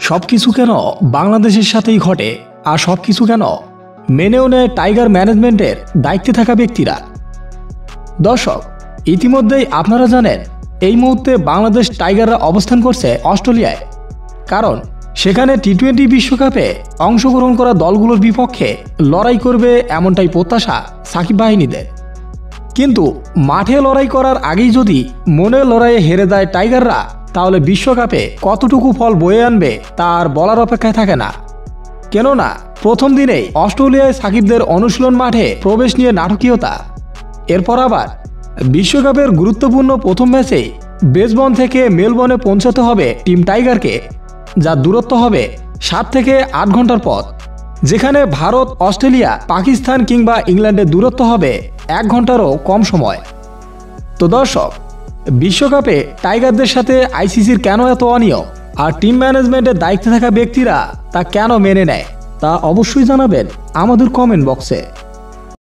সবকিছু কেন বাংলাদেশের সাথেই ঘটে আর সবকিছু কেন মেনেও নেয় টাইগার ম্যানেজমেন্টের দায়িত্বে থাকা ব্যক্তিরা? দর্শক, ইতিমধ্যেই আপনারা জানেন এই মুহূর্তে বাংলাদেশ টাইগাররা অবস্থান করছে অস্ট্রেলিয়ায়। কারণ সেখানে টি-20 বিশ্বকাপে অংশগ্রহণ করা দলগুলোর বিপক্ষে লড়াই করবে এমনটাই প্রত্যাশা সাকিব বাহিনীদের। কিন্তু মাঠে লড়াই করার আগেই যদি মনের লড়াইয়ে হেরে যায় টাইগাররা, তাহলে বিশ্বকাপে কতটুকু ফল বয়ে আনবে তার বলার অপেক্ষায় থাকে না। কেননা প্রথম দিনেই অস্ট্রেলিয়ায় সাকিবদের অনুশীলন মাঠে প্রবেশ নিয়ে নাটকীয়তা। এরপর আবার বিশ্বকাপের গুরুত্বপূর্ণ প্রথম ম্যাচেই ব্রিসবেন থেকে মেলবোর্নে পৌঁছাতে হবে টিম টাইগারকে, যার দূরত্ব হবে 7 থেকে 8 ঘন্টার পথ, যেখানে ভারত, অস্ট্রেলিয়া, পাকিস্তান কিংবা ইংল্যান্ডের দূরত্ব হবে 1 ঘন্টারও কম সময়। তো দর্শক, বিশ্বকাপে টাইগারদের সাথে আইসিসির কেন এত অনিয়ম আর টিম ম্যানেজমেন্টের দায়িত্বে থাকা ব্যক্তিরা তা কেন মেনে নেয়, তা অবশ্যই জানাবেন আমাদের কমেন্ট বক্সে।